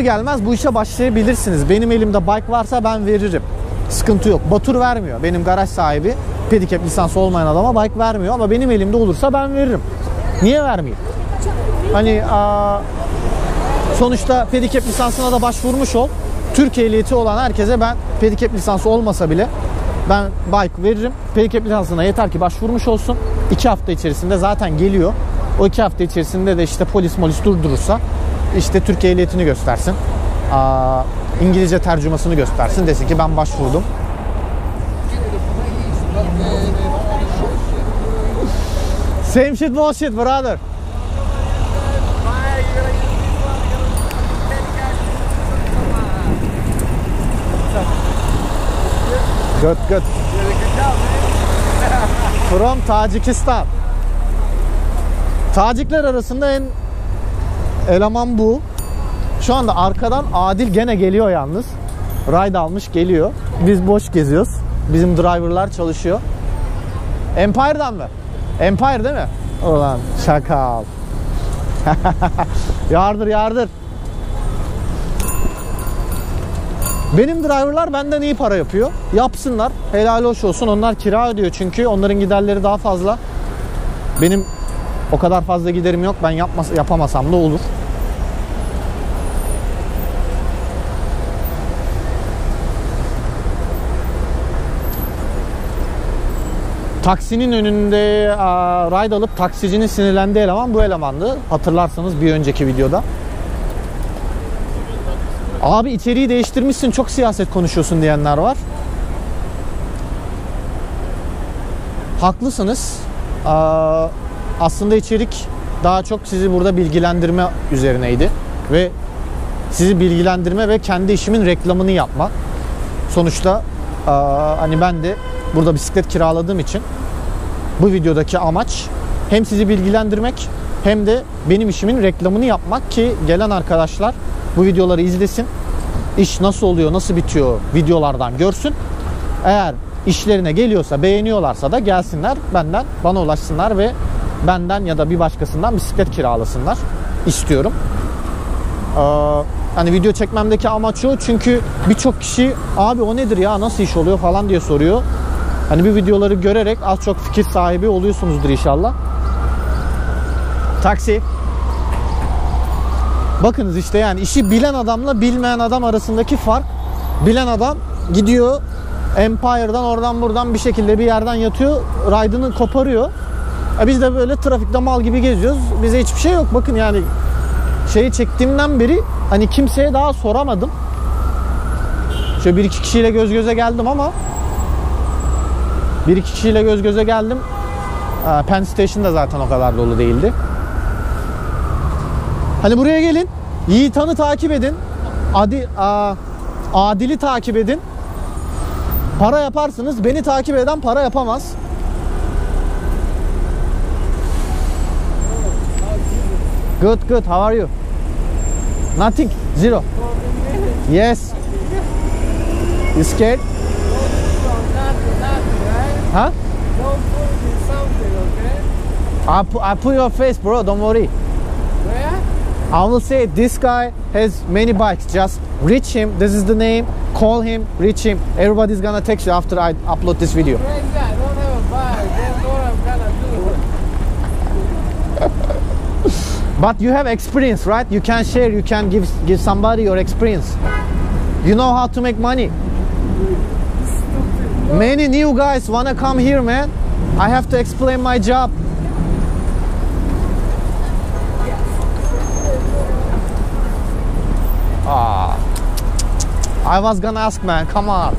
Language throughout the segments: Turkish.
gelmez bu işe başlayabilirsiniz. Benim elimde bike varsa ben veririm. Sıkıntı yok. Batur vermiyor. Benim garaj sahibi pedikep lisansı olmayan adama bike vermiyor ama benim elimde olursa ben veririm. Niye vermeyeyim? Hani sonuçta pedikep lisansına da başvurmuş ol. Türk ehliyeti olan herkese ben pedikep lisansı olmasa bile ben bike veririm. Pedikep lisansına yeter ki başvurmuş olsun. 2 hafta içerisinde zaten geliyor. O 2 hafta içerisinde de işte polis durdurursa işte Türk ehliyetini göstersin. İngilizce tercümasını göstersin. Desin ki ben başvurdum. Same shit bullshit brother. Good. From Tajikistan. Tacikler arasında en eleman bu. Şu anda arkadan Adil gene geliyor yalnız. Ride almış geliyor. Biz boş geziyoruz. Bizim driverlar çalışıyor. Empire'dan mı? Empire değil mi? Ulan şakal. Yardır. Benim driverlar benden iyi para yapıyor. Yapsınlar. Helal hoş olsun. Onlar kira ödüyor çünkü. Onların giderleri daha fazla. Benim o kadar fazla giderim yok. Ben yapamasam da olur. Taksinin önünde ride alıp taksicinin sinirlendiği eleman bu elemandı. Hatırlarsanız bir önceki videoda. Abi içeriği değiştirmişsin, çok siyaset konuşuyorsun diyenler var. Haklısınız. Aslında içerik daha çok sizi burada bilgilendirme üzerineydi. Ve sizi bilgilendirme ve kendi işimin reklamını yapma. Sonuçta hani ben de burada bisiklet kiraladığım için bu videodaki amaç hem sizi bilgilendirmek hem de benim işimin reklamını yapmak ki gelen arkadaşlar bu videoları izlesin. İş nasıl oluyor, nasıl bitiyor videolardan görsün. Eğer işlerine geliyorsa, beğeniyorlarsa da gelsinler bana ulaşsınlar ve benden ya da bir başkasından bisiklet kiralasınlar istiyorum. Hani video çekmemdeki amaç o, çünkü birçok kişi abi o nedir ya, nasıl iş oluyor falan diye soruyor. Hani bir videoları görerek az çok fikir sahibi oluyorsunuzdur inşallah. Taksi. Bakınız işte, yani işi bilen adamla bilmeyen adam arasındaki fark. Bilen adam gidiyor Empire'dan oradan buradan bir şekilde bir yerden yatıyor, ride'ını koparıyor. Biz de böyle trafikte mal gibi geziyoruz. Bize hiçbir şey yok. Bakın yani şeyi çektiğimden beri hani kimseye daha soramadım. Şöyle bir iki kişiyle göz göze geldim ama Penn Station da zaten o kadar dolu değildi. Hani buraya gelin. Yiğitan'ı takip edin. Adil'i takip edin. Para yaparsınız. Beni takip eden para yapamaz. Good. How are you? Nothing. Zero. Yes. You scared? Huh? Don't put in something, okay? I put your face, bro. Don't worry. Where? I will say this guy has many bikes. Just reach him. This is the name. Call him. Reach him. Everybody's gonna text you after I upload this video. Crazy, I don't have a bike. That's what I'm gonna do. But you have experience, right? You can share. You can give somebody your experience. You know how to make money. Many new guys wanna come here, man. I have to explain my job. I was gonna ask, man. Come on.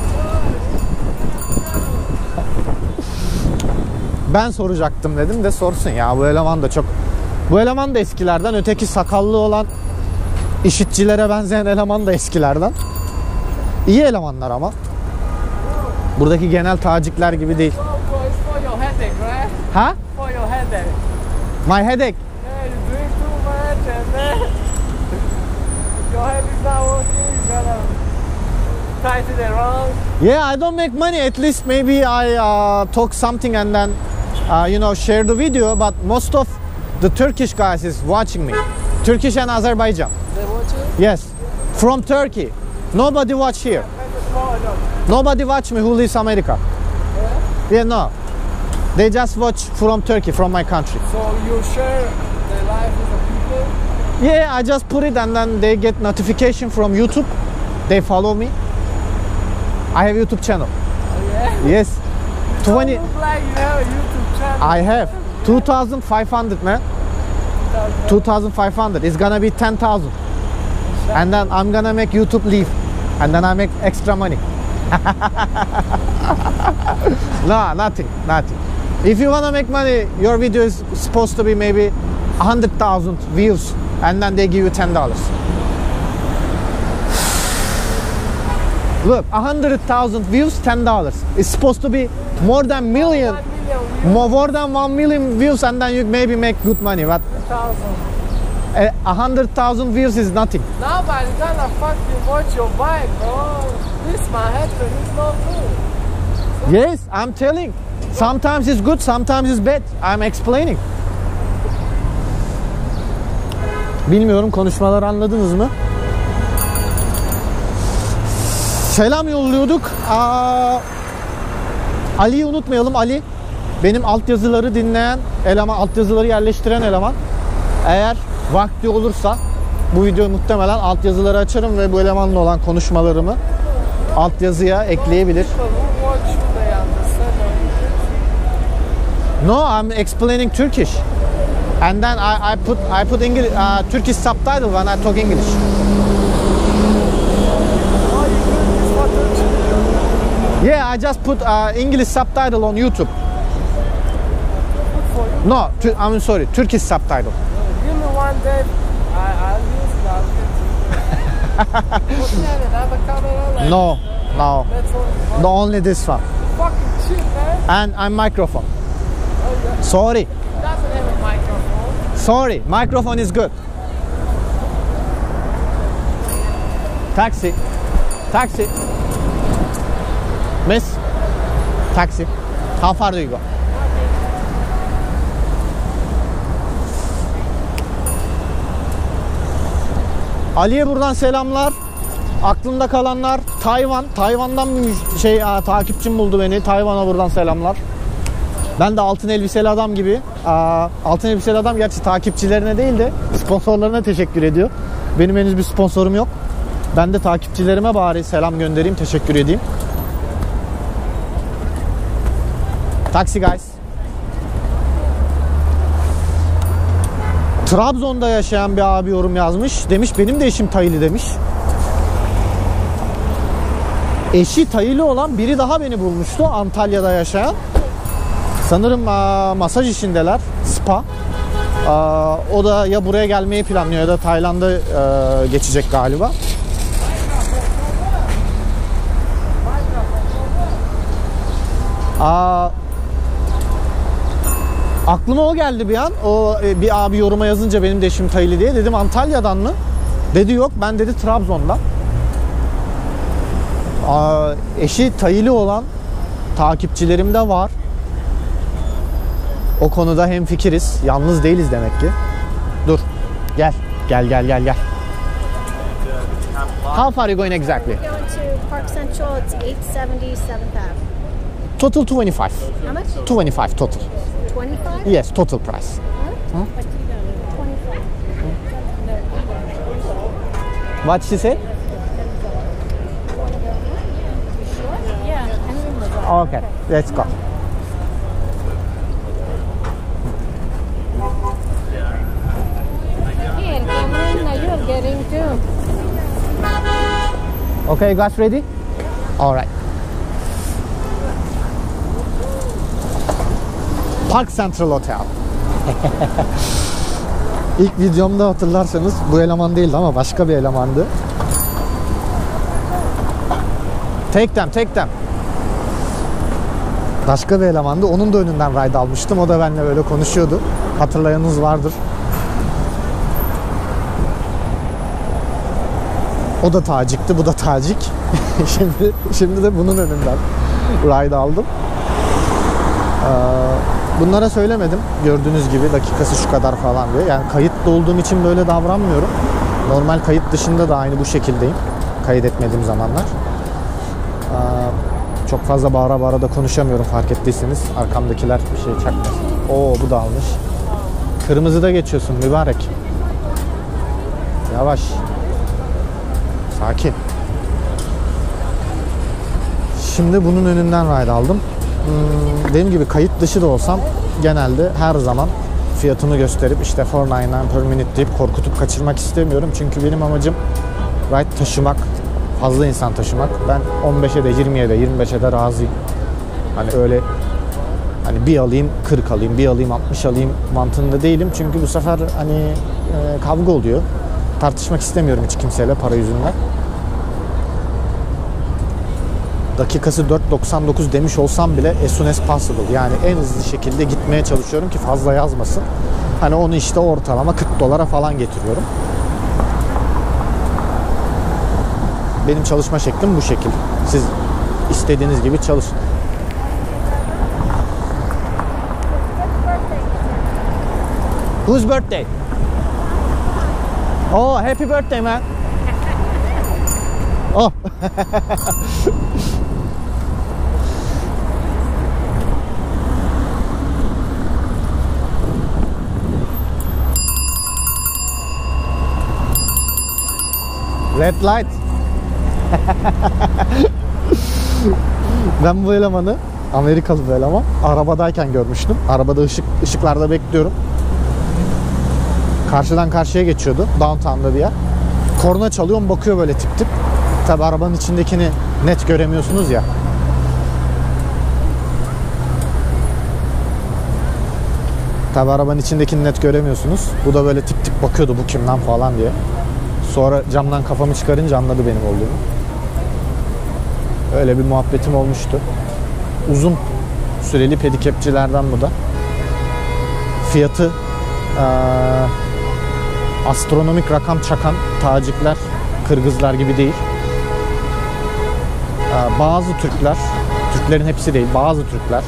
Ben soracaktım dedim de sorsun ya. Bu eleman da çok. Bu eleman da eskilerden. Öteki sakallı olan işitçilere benzeyen eleman da eskilerden. İyi elemanlar ama. Buradaki genel tacikler gibi değil. It's for your headache, right? Ha? For your headache. My headache. Yeah, you drink too much and then your head is not working. You gotta tighten it wrong. Yeah, I don't make money. At least maybe I talk something and then share the video. But most of the Turkish guys is watching me. Turkish and Azerbaijan. They want you? Yes. From Turkey. Nobody watch here. Kind of small enough. Nobody watch me who lives America. Yeah, no. They just watch from Turkey, from my country. So you share the life with the people? Yeah, I just put it and then they get notification from YouTube. They follow me. I have YouTube channel. Oh, yeah? Yes. You 20. look like you have a YouTube channel. I have 2,500, man. 2,500. It's gonna be 10,000. And then I'm gonna make YouTube leave. And then I make extra money. No, nothing. If you wanna make money, your video is supposed to be maybe 100,000 views. And then they give you $10. Look, 100,000 views, $10. It's supposed to be more than million. 1 million views. More than 1 million views, and then you maybe make good money. But 1,000. 100,000 views is nothing. Nobody gonna fucking watch your bike, bro. This Manhattan is not good. Yes, I'm telling. Sometimes it's good, sometimes it's bad. I'm explaining. Bilmiyorum, konuşmaları anladınız mı? Selam yolluyorduk. Ali'yi unutmayalım. Ali benim altyazıları dinleyen eleman, altyazıları yerleştiren eleman. Eğer vakti olursa bu videoyu muhtemelen altyazıları açarım ve bu elemanla olan konuşmalarımı altyazıya ekleyebilir. People who watch you, they understand. No, I'm explaining Turkish. And then I put English, Turkish subtitle when I talk English. Oh, you do this for Turkey? Yeah, I just put English subtitle on YouTube. Good for you. No, I'm sorry, Turkish subtitle. Give me one day. I'll use it. I'll get to Put me on another camera. Like, No. That's all. The only this one. Fucking cheap, man. And I'm microphone. Oh, yeah. Sorry. Doesn't have a microphone. Sorry, microphone is good. Taxi. Miss. Taxi. How far do you go? Ali'ye buradan selamlar. Aklımda kalanlar Tayvan'dan bir takipçim buldu beni. Tayvan'a buradan selamlar. Ben de altın elbiseli adam gibi. Altın elbiseli adam gerçi takipçilerine değil de sponsorlarına teşekkür ediyor. Benim henüz bir sponsorum yok. Ben de takipçilerime bari selam göndereyim, teşekkür edeyim. Taxi guys. Trabzon'da yaşayan bir abi yorum yazmış. Demiş benim de eşim Taylı demiş. Eşi Taylı olan biri daha beni bulmuştu, Antalya'da yaşayan. Sanırım masaj işindeler, spa. O da ya buraya gelmeyi planlıyor ya da Tayland'a geçecek galiba. Aklıma o geldi bir an. O bir abi yoruma yazınca benim de eşim Taylı diye. Dedim Antalya'dan mı? Dedi yok, ben dedi Trabzon'dan. Eşi Taylı olan takipçilerim de var. O konuda hemfikiriz. Yalnız değiliz demek ki. Dur. Gel. How far are you going exactly? Going to Park Central, it's 877th Ave. Total 25. How much? 25 total. 25? Yes, total price. Huh? 25. What she said? Yeah, I remember. Okay, let's go. Hey, and Cameron, now you're getting too. Okay, you guys ready? All right. Park Central Hotel. İlk videomda hatırlarsanız bu eleman değildi ama başka bir elemandı. Take them. Başka bir elemandı. Onun da önünden ride almıştım. O da benimle böyle konuşuyordu. Hatırlayanınız vardır. O da Tacik'ti, bu da Tacik. şimdi de bunun önünden ride aldım. Bunlara söylemedim. Gördüğünüz gibi dakikası şu kadar falan diye. Yani kayıtlı olduğum için böyle davranmıyorum. Normal kayıt dışında da aynı bu şekildeyim. Kayıt etmediğim zamanlar. Çok fazla bağıra bağıra da konuşamıyorum fark ettiyseniz. Arkamdakiler bir şey çakmasın. Oo, bu da almış. Kırmızıda geçiyorsun mübarek. Yavaş. Sakin. Şimdi bunun önünden ride aldım. Dediğim gibi kayıt dışı da olsam genelde her zaman fiyatını gösterip işte $4.99 per minute deyip korkutup kaçırmak istemiyorum. Çünkü benim amacım ride taşımak, fazla insan taşımak. Ben 15'e de 20'ye de 25'e de razıyım. Hani öyle hani bir alayım 40 alayım, bir alayım 60 alayım mantığında değilim. Çünkü bu sefer hani kavga oluyor. Tartışmak istemiyorum hiç kimseyle para yüzünden. Dakikası 4.99 demiş olsam bile as soon as possible. Yani en hızlı şekilde gitmeye çalışıyorum ki fazla yazmasın. Hani onu işte ortalama $40 falan getiriyorum. Benim çalışma şeklim bu şekil. Siz istediğiniz gibi çalışın. Whose birthday? Oh, happy birthday, man. Oh. Red light. Ben bu elemanı, Amerikalı bir eleman, arabadayken görmüştüm. Arabada ışıklarda bekliyorum. Karşıdan karşıya geçiyordu. Downtown'da bir yer. Korna çalıyorum, bakıyor böyle tip tip. Tabi arabanın içindekini net göremiyorsunuz ya. Tabi arabanın içindekini net göremiyorsunuz. Bu da böyle tip tip bakıyordu, bu kim lan falan diye. Sonra camdan kafamı çıkarınca anladı benim olduğumu. Öyle bir muhabbetim olmuştu. Uzun süreli pedikepçilerden bu da. Fiyatı astronomik rakam çakan Tacikler, Kırgızlar gibi değil. Bazı Türkler, Türklerin hepsi değil, bazı Türkler,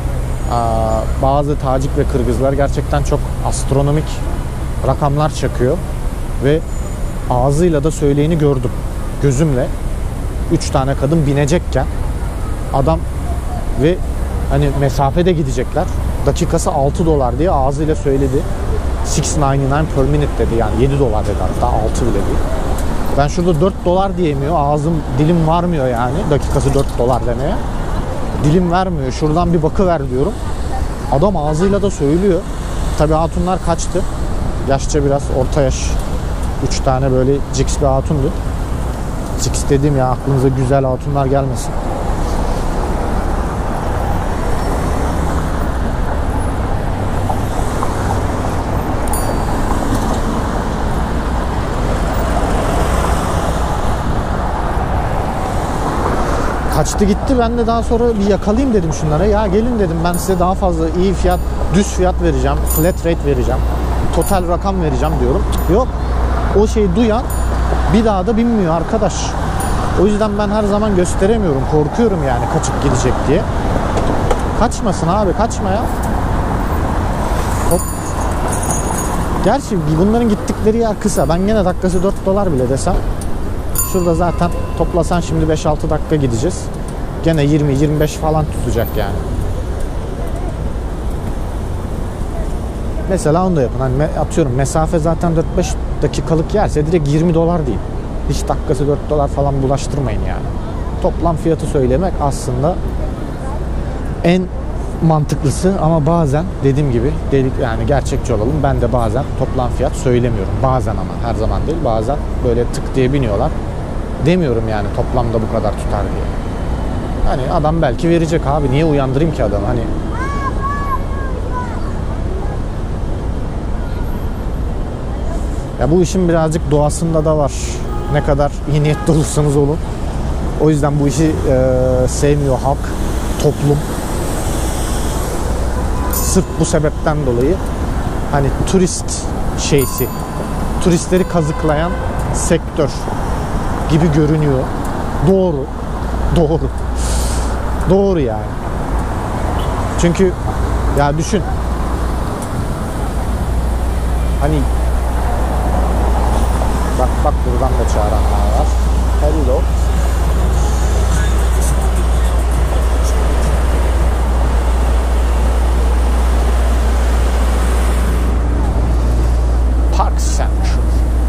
bazı Tacik ve Kırgızlar gerçekten çok astronomik rakamlar çakıyor ve ağzıyla da söyleyeni gördüm gözümle. 3 tane kadın binecekken adam ve hani mesafede gidecekler, dakikası $6 diye ağzıyla söyledi. $6.99 per minute dedi, yani $7 dedi, hatta 6 bile değil. Ben şurada $4 diyemiyor, ağzım dilim varmıyor yani dakikası $4 demeye. Dilim vermiyor, şuradan bir bakıver diyorum. Adam ağzıyla da söylüyor. Tabi hatunlar kaçtı. Yaşça biraz orta yaş. 3 tane böyle ciks bir hatundu. Ciks dediğim ya, aklınıza güzel hatunlar gelmesin. Kaçtı gitti, ben de daha sonra bir yakalayayım dedim şunlara. Ya gelin dedim, ben size daha fazla iyi fiyat, düz fiyat vereceğim, flat rate vereceğim, total rakam vereceğim diyorum. Yok, o şeyi duyan bir daha da binmiyor arkadaş. O yüzden ben her zaman gösteremiyorum, korkuyorum yani kaçıp gidecek diye. Kaçmasın abi, kaçma ya. Hop. Gerçi bunların gittikleri yer kısa. Ben gene dakikası $4 bile desem. Şurada zaten toplasan şimdi 5-6 dakika gideceğiz. Gene 20-25 falan tutacak yani. Mesela onu da yapın. Hani atıyorum mesafe zaten 4-5 dakikalık yerse direkt $20 değil. Hiç dakikası $4 falan bulaştırmayın yani. Toplam fiyatı söylemek aslında en mantıklısı, ama bazen dediğim gibi yani gerçekçi olalım. Ben de bazen toplam fiyat söylemiyorum. Bazen, ama her zaman değil. Bazen böyle tık diye biniyorlar. Demiyorum yani toplamda bu kadar tutar diye. Hani adam belki verecek abi. Niye uyandırayım ki adamı? Hani ya bu işin birazcık doğasında da var. Ne kadar iyi niyetli olursanız olun. O yüzden bu işi sevmiyor halk, toplum. Sırf bu sebepten dolayı hani turist şeysi, turistleri kazıklayan sektör gibi görünüyor. Doğru. Doğru. Doğru yani. Çünkü ya düşün. Hani bak Bak buradan da çağıranlar var. Hello. Park Central.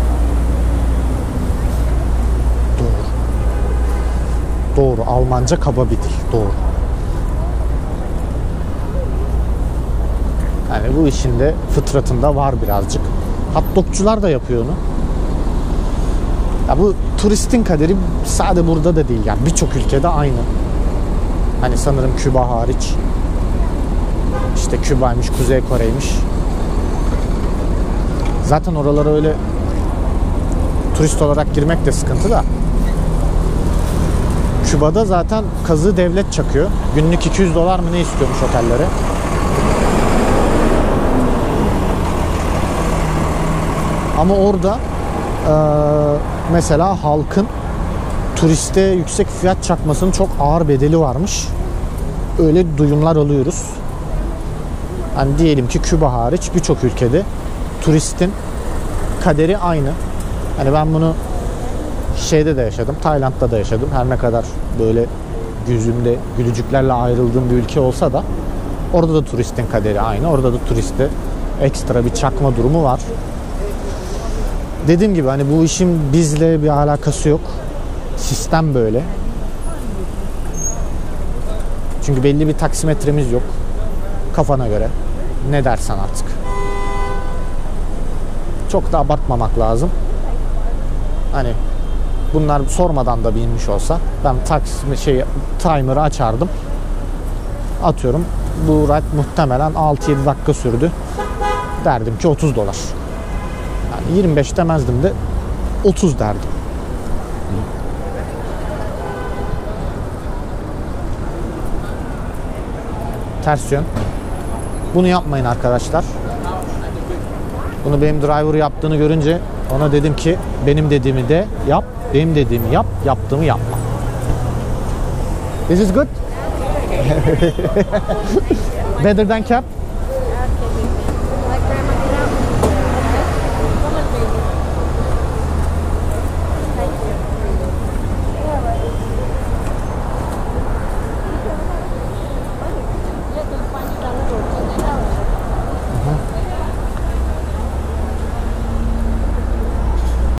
Doğru. Almanca kaba bir dil. Doğru. Yani bu işin de fıtratında var birazcık. Hot dogcular da yapıyor onu. Ya bu turistin kaderi sadece burada da değil. Yani birçok ülkede aynı. Hani sanırım Küba hariç. İşte Küba'ymış, Kuzey Kore'ymiş. Zaten oralara öyle turist olarak girmek de sıkıntı da. Küba'da zaten kazığı devlet çakıyor. Günlük $200 mı ne istiyormuş otellere. Ama orada mesela halkın turiste yüksek fiyat çakmasının çok ağır bedeli varmış. Öyle duyumlar alıyoruz. Hani diyelim ki Küba hariç birçok ülkede turistin kaderi aynı. Hani ben bunu şeyde de yaşadım, Tayland'da da yaşadım. Her ne kadar böyle yüzümde gülücüklerle ayrıldığım bir ülke olsa da orada da turistin kaderi aynı. Orada da turiste ekstra bir çakma durumu var. Dediğim gibi hani bu işin bizle bir alakası yok. Sistem böyle. Çünkü belli bir taksimetremiz yok. Kafana göre. Ne dersen artık. Çok da abartmamak lazım. Hani bunlar sormadan da binmiş olsa ben timer'ı açardım. Atıyorum bu ride muhtemelen 6-7 dakika sürdü. Derdim ki $30. Yani 25 demezdim de 30 derdim. Ters yön. Bunu yapmayın arkadaşlar. Bunu benim driver yaptığını görünce ona dedim ki benim dediğimi de yap, benim dediğimi yap, yaptığımı yapma. This is good. Better than cab.